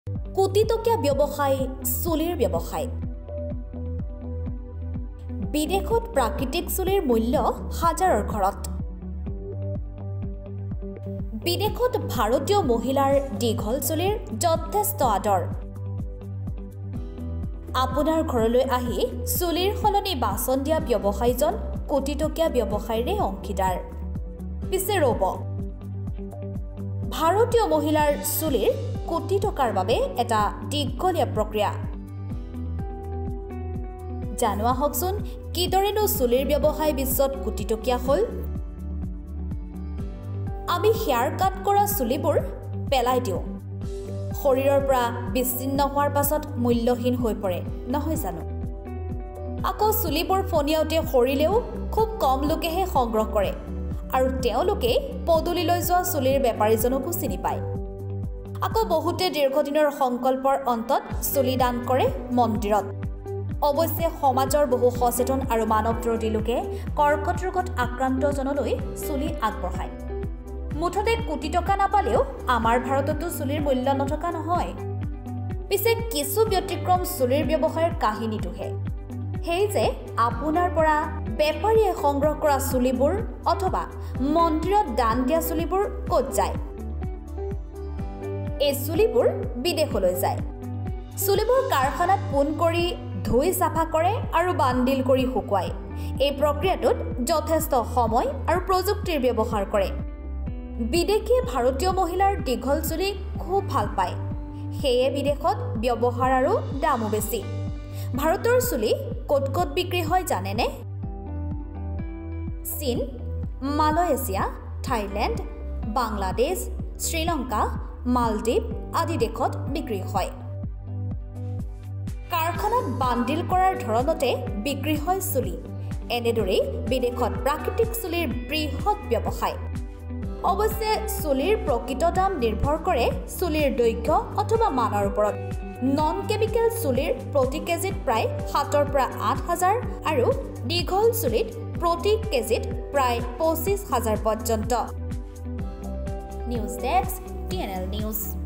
কোটি টকীয়া ব্যৱসায় চুলিৰ ব্যৱসায় বিদেশত প্ৰাকৃতিক চুলিৰ মূল্য হাজাৰৰ ঘৰত বিদেশত ভাৰতীয় মহিলাৰ দীঘল চুলিৰ যথেষ্ট আদৰ আপোনাৰ ঘৰলৈ আহি চুলিৰ খলনি বাচন দিয়া ব্যৱসায়জন কোটি টকীয়া ব্যৱসায়ৰে অংশীদাৰ পিছে ৰব ভাৰতীয় মহিলাৰ চুলিৰ কোটি টকাৰ বাবে এটা দীঘলীয়া প্ৰক্ৰিয়া জানোৱা হকচোন কিদৰেনো চুলিৰ ব্যৱসায় বিশ্বত কোটি টকীয়া হ'ল আমি হেয়াৰ কাট কৰা চুলিবোৰ পেলাই দিওঁ শৰীৰৰ পৰা বিচ্ছিন্ন হোৱাৰ পাছত মূল্যহীন হৈ পৰে নহয় জানো আকৌ চুলিবোৰ ফনিয়াওতে সৰিলেও খুব কম লোকেহে সংগ্ৰহ কৰে আৰু তেওঁলোকে পদুলিলৈ যোৱা চুলিৰ বেপাৰীজনকো চিনি পায় আকৌ বহুতে দীৰ্ঘদিনৰ সংকল্পৰ অন্তত চুলি দান কৰে মন্দিৰত অৱশ্যে সমাজৰ বহু সচেতন আৰু মানৱদ্ৰোহী লোকে কৰ্কট ৰোগত আক্ৰান্ত জনলৈ চুলি আগবঢ়ায় মুঠতে কোটি টকা নাপালেও আমাৰ ভাৰততো চুলিৰ মূল্য নথকা নহয় পিছে কিছু ব্যতিক্ৰম চুলিৰ ব্যৱসায়ৰ কাহিনীটোহে সেই যে আপোনাৰ পৰা বেপাৰীয়ে সংগ্ৰহ কৰা চুলিবোৰ অথবা মন্দিৰত দান দিয়া চুলিবোৰ ক'ত যায় এই চুলিবোৰ বিদেশলৈ যায় চুলিবোৰ কাৰখানাত পোন কৰি ধুই চাফা কৰে আৰু বান্ডিল কৰি শুকুৱায় এই প্ৰক্ৰিয়াটোত যথেষ্ট সময় আৰু প্ৰযুক্তিৰ ব্যৱহাৰ কৰে বিদেশীয়ে ভাৰতীয় মহিলাৰ দীঘল চুলি খুব ভাল পায় সেয়ে বিদেশত ব্যৱহাৰ আৰু দামো বেছি ভাৰতৰ চুলি ক'ত ক'ত বিক্ৰী হয় জানেনে চীন মালয়েছিয়া থাইলেণ্ড বাংলাদেশ শ্ৰীলংকা মালদ্বীপ আদি দেশত বিক্ৰী হয় কাৰখানাত বান্ডিল কৰাৰ ধৰণতে বিক্ৰী হয় চুলি এনেদৰে বিদেশত প্ৰাকৃতিক চুলিৰ বৃহৎ ব্যৱসায় অৱশ্যে চুলিৰ প্ৰকৃত দাম নিৰ্ভৰ কৰে চুলিৰ দৈৰ্ঘ্য অথবা মানৰ ওপৰত নন কেমিকেল চুলিৰ প্ৰতি কেজিত প্ৰায় 7 পৰা 8,000 আৰু দীঘল চুলিত প্ৰতি কেজিত প্ৰায় 25,000 পৰ্যন্ত নিউজ ডেস্ক TNL নিউজ